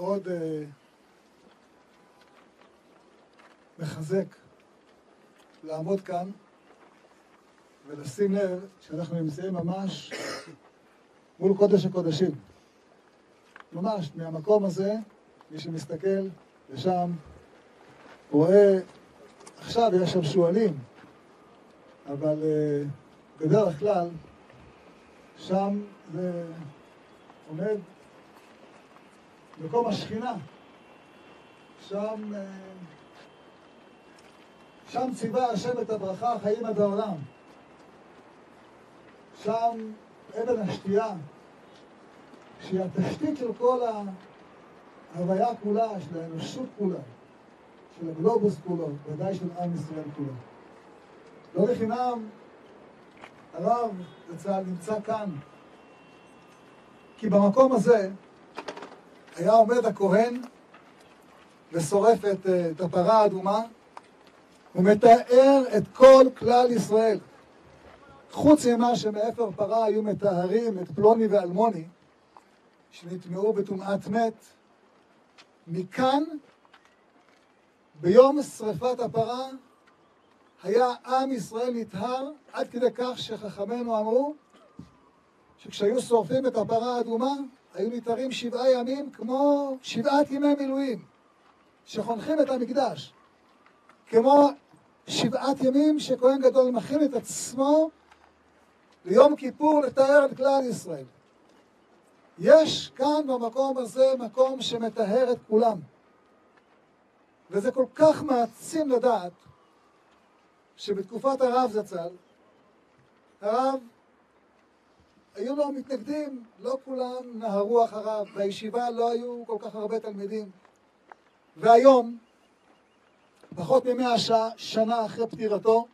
מאוד מחזק לעמוד כאן ולשים לב שאנחנו נמצאים ממש מול קודש הקודשים. ממש מהמקום הזה, מי שמסתכל לשם, רואה, עכשיו יש שם שואלים, אבל בדרך כלל שם זה עומד מקום השכינה. שם ציווה השם את הברכה חיים עד העולם. שם אבן השתייה, שהיא התשתית של כל ההוויה כולה, של האנושות כולה, של הגלובוס כולו, ודאי של עם ישראל כולו. לא לחינם, הרב זצ"ל נמצא כאן, כי במקום הזה היה עומד הכהן ושורף את הפרה האדומה, ומתאר את כל כלל ישראל. חוץ ממה שמאפר פרה היו מטהרים את פלוני ואלמוני, שנטמעו בטומאת מת, מכאן, ביום שריפת הפרה, היה עם ישראל נטהר, עד כדי כך שחכמינו אמרו, שכשהיו שורפים את הפרה האדומה, היו נטהרים 7 ימים כמו 7 ימי מילואים, שחונכים את המקדש. כמו 7 ימים שכהן גדול מכין את עצמו ליום כיפור לתאר את כלל ישראל. יש כאן במקום הזה מקום שמטהר את כולם. וזה כל כך מעצים לדעת שבתקופת הרב זצ"ל, הרב, היו לו מתנגדים, לא כולם נהרו אחריו, בישיבה לא היו כל כך הרבה תלמידים. והיום, פחות מ100 שנה אחרי פטירתו,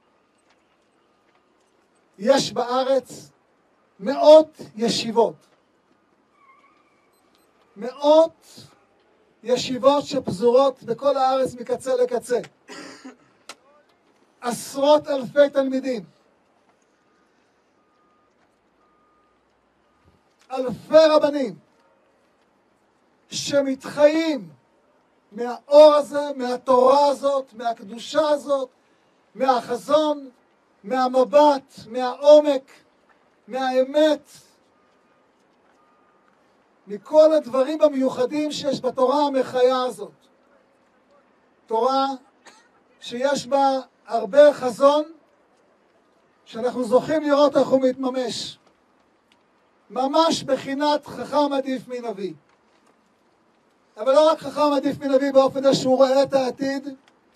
יש בארץ מאות ישיבות. מאות ישיבות שפזורות בכל הארץ מקצה לקצה. עשרות אלפי תלמידים. אלפי רבנים שמתחיים מהאור הזה, מהתורה הזאת, מהקדושה הזאת, מהחזון, מהמבט, מהעומק, מהאמת, מכל הדברים המיוחדים שיש בתורה המחיה הזאת. תורה שיש בה הרבה חזון, שאנחנו זוכים לראות איך הוא מתממש. ממש בחינת חכם עדיף מנביא. אבל לא רק חכם עדיף מנביא באופן זה שהוא רואה את העתיד,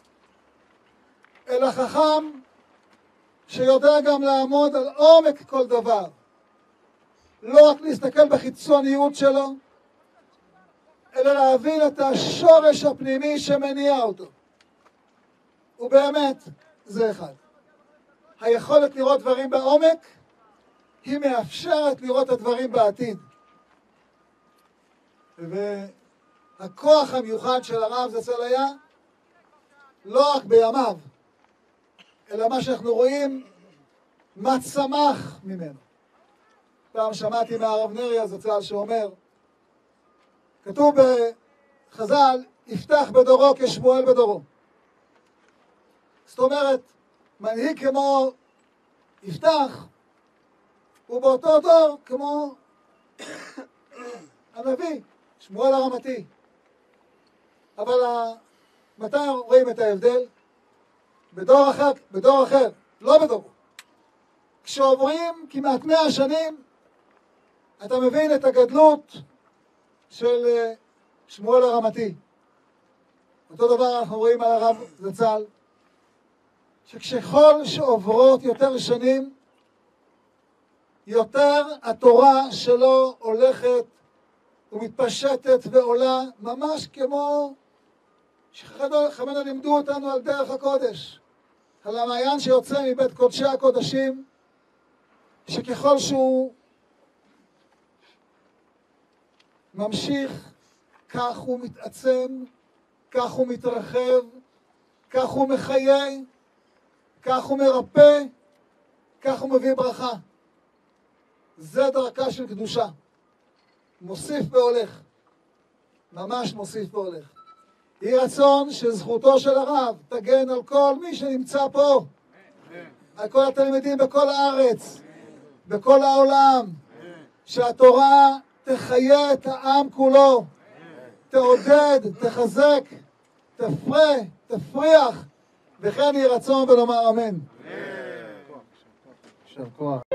אלא חכם שיודע גם לעמוד על עומק כל דבר. לא רק להסתכל בחיצוניות שלו, אלא להבין את השורש הפנימי שמניע אותו. ובאמת, זה אחד. היכולת לראות דברים בעומק, היא מאפשרת לראות את הדברים בעתיד. והכוח המיוחד של הרב זצ"ל היה לא רק בימיו, אלא מה שאנחנו רואים, מה צמח ממנו. פעם שמעתי מהרב נריה זצ"ל שאומר, כתוב בחז"ל, יפתח בדורו כשמואל בדורו. זאת אומרת, מנהיג כמו יפתח, הוא באותו דור כמו הנביא, שמואל הרמתי. אבל מתי רואים את ההבדל? בדור אחר, לא בדור. כשעוברים כמעט 100 שנים, אתה מבין את הגדלות של שמואל הרמתי. אותו דבר אנחנו רואים על הרב זצ"ל, שככל שעוברות יותר שנים, יותר התורה שלו הולכת ומתפשטת ועולה, ממש כמו שחכמינו לימדו אותנו על דרך הקודש, על המעיין שיוצא מבית קודשי הקודשים, שככל שהוא ממשיך, כך הוא מתעצם, כך הוא מתרחב, כך הוא מחיה, כך הוא מרפא, כך הוא מביא ברכה. זה דרכה של קדושה. מוסיף והולך. ממש מוסיף והולך. יהי רצון שזכותו של הרב תגן על כל מי שנמצא פה, על כל התלמידים בכל הארץ, בכל העולם, שהתורה תחיה את העם כולו, תעודד, תחזק, תפריח, וכן יהי רצון ולומר אמן. יישר כוח.